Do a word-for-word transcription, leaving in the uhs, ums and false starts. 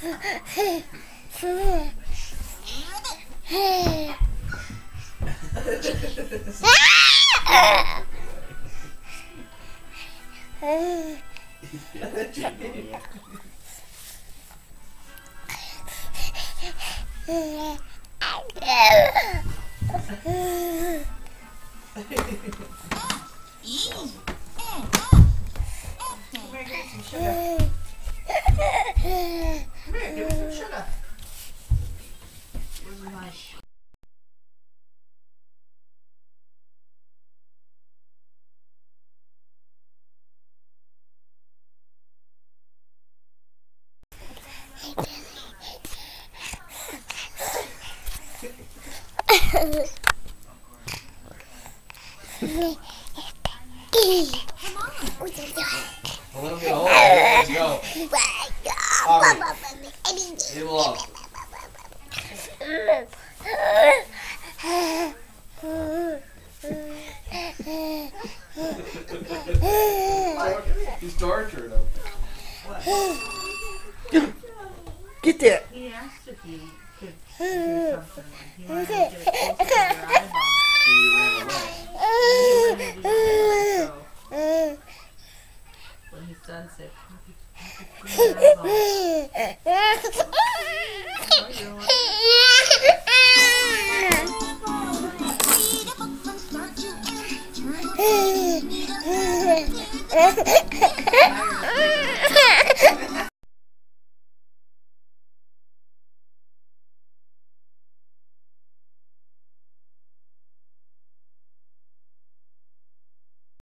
A little bit older. There you go. All right. Leave alone. He's tortured him. Get there. He asked if you could do something. He wanted to get it close to your eyeball. And you ran away. He wanted to do it, so when his son said, "Clean your eyeball." Oh, you're like, Hehehehe